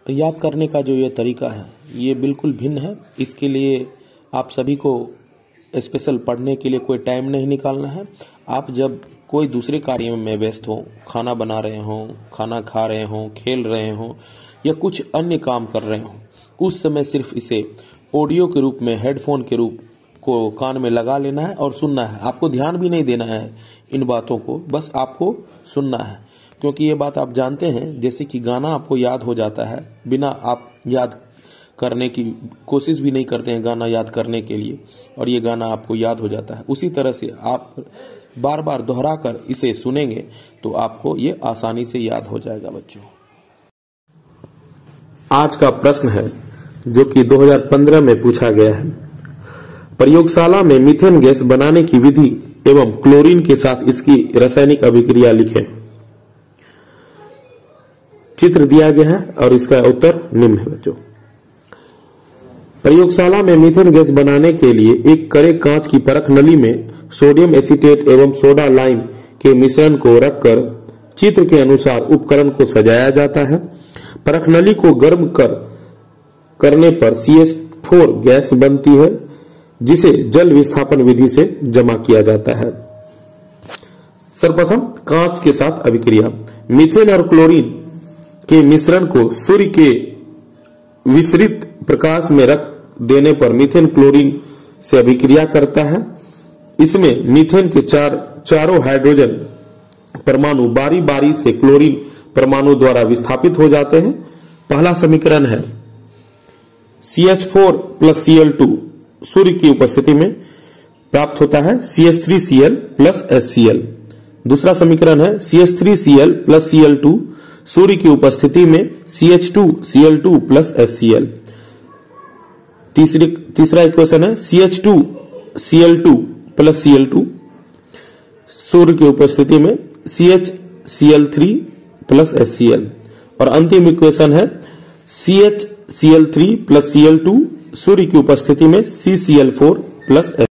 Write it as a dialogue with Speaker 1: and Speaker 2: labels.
Speaker 1: याद करने का जो ये तरीका है ये बिल्कुल भिन्न है। इसके लिए आप सभी को स्पेशल पढ़ने के लिए कोई टाइम नहीं निकालना है। आप जब कोई दूसरे कार्य में व्यस्त हो, खाना बना रहे हो, खाना खा रहे हो, खेल रहे हो या कुछ अन्य काम कर रहे हो, उस समय सिर्फ इसे ऑडियो के रूप में, हेडफोन के रूप को कान में लगा लेना है और सुनना है। आपको ध्यान भी नहीं देना है इन बातों को, बस आपको सुनना है। क्योंकि ये बात आप जानते हैं, जैसे कि गाना आपको याद हो जाता है, बिना आप याद करने की कोशिश भी नहीं करते हैं गाना याद करने के लिए, और ये गाना आपको याद हो जाता है। उसी तरह से आप बार बार दोहरा कर इसे सुनेंगे तो आपको ये आसानी से याद हो जाएगा। बच्चों, आज का प्रश्न है जो कि 2015 में पूछा गया है। प्रयोगशाला में मीथेन गैस बनाने की विधि एवं क्लोरीन के साथ इसकी रासायनिक अभिक्रिया लिखें। चित्र दिया गया है और इसका उत्तर निम्न है। बच्चों, प्रयोगशाला में मीथेन गैस बनाने के लिए एक कड़े कांच की परख नली में सोडियम एसीटेट एवं सोडा लाइम के मिश्रण को रखकर चित्र के अनुसार उपकरण को सजाया जाता है। परख नली को गर्म करने पर CH4 गैस बनती है, जिसे जल विस्थापन विधि से जमा किया जाता है। सर्वप्रथम कांच के साथ अभिक्रिया। मीथेन और क्लोरीन के मिश्रण को सूर्य के विसरित प्रकाश में रख देने पर मीथेन क्लोरीन से अभिक्रिया करता है। इसमें मीथेन के चारों हाइड्रोजन परमाणु बारी बारी से क्लोरीन परमाणु द्वारा विस्थापित हो जाते हैं। पहला समीकरण है CH4 प्लस Cl2 सूर्य की उपस्थिति में प्राप्त होता है CH3Cl प्लस HCl। दूसरा समीकरण है CH3Cl प्लस Cl2 सूर्य की उपस्थिति में CH2Cl2 प्लस HCl। तीसरा इक्वेशन है CH2Cl2 प्लस Cl2 सूर्य की उपस्थिति में CHCl3 प्लस HCl। और अंतिम इक्वेशन है CHCl3 प्लस Cl2 सूर्य की उपस्थिति में CCl4 प्लस